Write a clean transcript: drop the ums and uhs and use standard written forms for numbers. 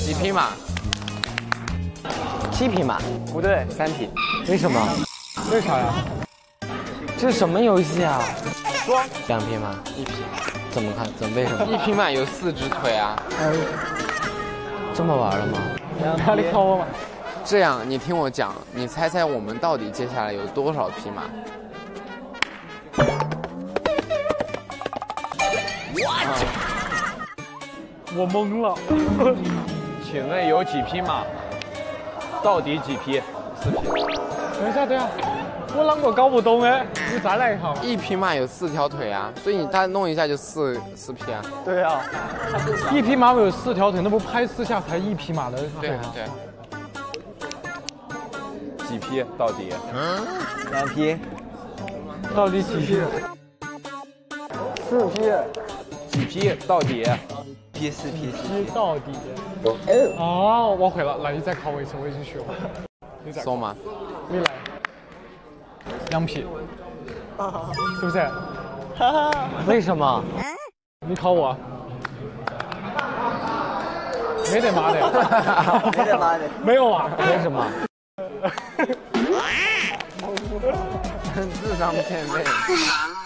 几匹马 ？7匹马？ 不对，3匹。 为什么？ 为啥呀？ 这是什么游戏啊？ 说 2匹马 ，1匹。 怎么看？为什么 ？1匹马有4只腿啊。 这么玩了吗？ 哪里考我嘛？ 这样，你听我讲，你猜猜我们到底接下来有多少匹马？ 我懵了。 请问有几匹马？到底几匹？4匹。 等一下，我啷个搞不懂哎？你再来一下嘛。 1匹马有4条腿啊，所以你大弄一下就4匹啊。 对啊。1匹马有4条腿，那不拍4下才1匹马的腿吗？ 对。 几匹到底 ？2匹。 到底几匹？4匹。 几匹到底 ？4匹。 到底。哦，我会了，那你再考我一次，我已经学会了。你再说嘛。 你来。2匹。是不是？ 为什么？ 你考我。没得妈的。 没得妈的。 没有啊？ 为什么？ 智商偏废。